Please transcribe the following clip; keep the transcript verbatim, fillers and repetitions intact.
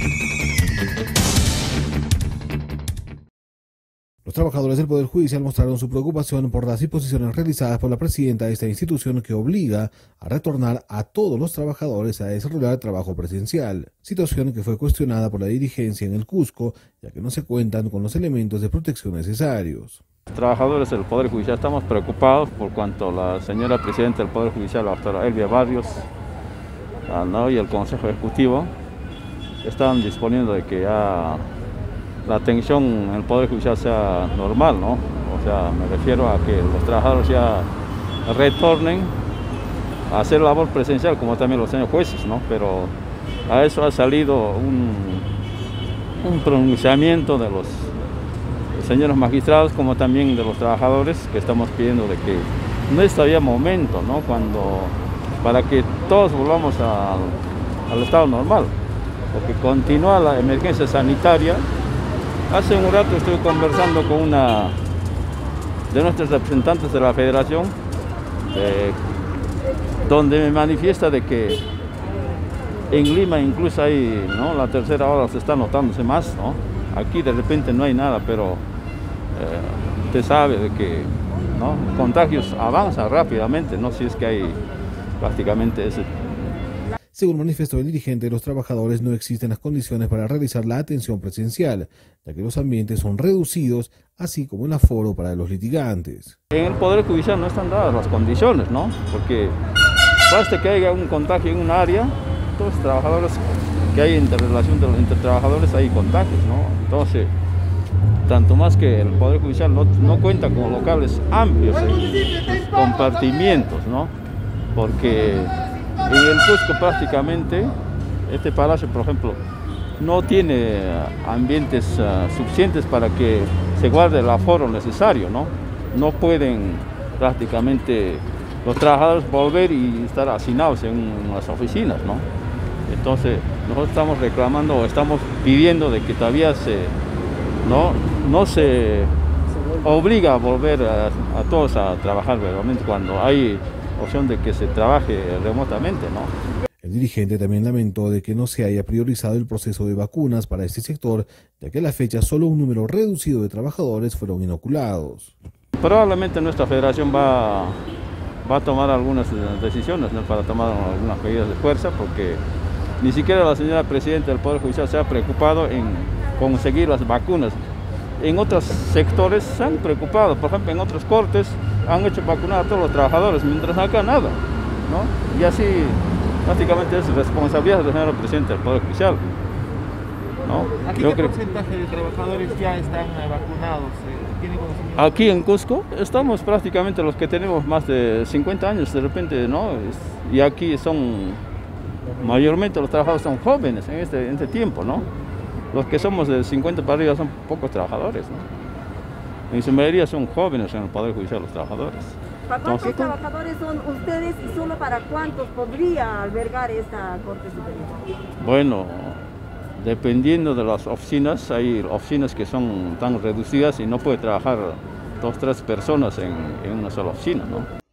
Los trabajadores del Poder Judicial mostraron su preocupación por las disposiciones realizadas por la presidenta de esta institución que obliga a retornar a todos los trabajadores a desarrollar trabajo presencial, situación que fue cuestionada por la dirigencia en el Cusco, ya que no se cuentan con los elementos de protección necesarios. Los trabajadores del Poder Judicial estamos preocupados por cuanto la señora presidenta del Poder Judicial, la doctora Elvia Barrios, ¿no? y el Consejo Ejecutivo están disponiendo de que ya la atención en el Poder Judicial sea normal, ¿no? O sea, me refiero a que los trabajadores ya retornen a hacer labor presencial, como también los señores jueces, ¿no? Pero a eso ha salido un, un pronunciamiento de los señores magistrados, como también de los trabajadores, que estamos pidiendo de que no es todavía momento, ¿no? Cuando, para que todos volvamos a, al estado normal, porque continúa la emergencia sanitaria. Hace un rato estuve conversando con una de nuestros representantes de la federación, eh, donde me manifiesta de que en Lima incluso hay, ¿no? la tercera ola se está notándose más, ¿no? Aquí de repente no hay nada, pero eh, usted sabe de que, ¿no? contagios avanzan rápidamente, no si es que hay prácticamente ese. Según manifestó el dirigente de los trabajadores, no existen las condiciones para realizar la atención presencial, ya que los ambientes son reducidos, así como el aforo para los litigantes. En el Poder Judicial no están dadas las condiciones, ¿no? Porque basta que haya un contagio en un área, todos los trabajadores que hay interrelación de los, entre trabajadores hay contagios, ¿no? Entonces, tanto más que el Poder Judicial no, no cuenta con locales amplios en compartimientos, ¿no? Porque en el Cusco prácticamente, este palacio por ejemplo, no tiene ambientes uh, suficientes para que se guarde el aforo necesario, ¿no? No pueden prácticamente los trabajadores volver y estar hacinados en, en las oficinas, ¿no? Entonces nosotros estamos reclamando o estamos pidiendo de que todavía se, no, no se obliga a volver a, a todos a trabajar verdaderamente cuando hay opción de que se trabaje remotamente, ¿no? El dirigente también lamentó de que no se haya priorizado el proceso de vacunas para este sector, ya que a la fecha solo un número reducido de trabajadores fueron inoculados. Probablemente nuestra federación va, va a tomar algunas decisiones, ¿no? para tomar algunas medidas de fuerza, porque ni siquiera la señora presidenta del Poder Judicial se ha preocupado en conseguir las vacunas. En otros sectores se han preocupado, por ejemplo en otros cortes han hecho vacunar a todos los trabajadores, mientras acá nada, ¿no? Y así prácticamente es responsabilidad de la señora presidenta del Poder Judicial, ¿no? ¿Aquí Yo qué creo... porcentaje de trabajadores ya están vacunados? ¿Tiene conocimiento? Aquí en Cusco estamos prácticamente los que tenemos más de cincuenta años de repente, ¿no? Y aquí son, mayormente los trabajadores son jóvenes en este, en este tiempo, ¿no? Los que somos de cincuenta para arriba son pocos trabajadores, ¿no? En su mayoría son jóvenes en el Poder Judicial los trabajadores. ¿Para cuántos Entonces, trabajadores son ustedes y solo para cuántos podría albergar esta Corte Superior? Bueno, dependiendo de las oficinas, hay oficinas que son tan reducidas y no puede trabajar dos, tres personas en, en una sola oficina, ¿no?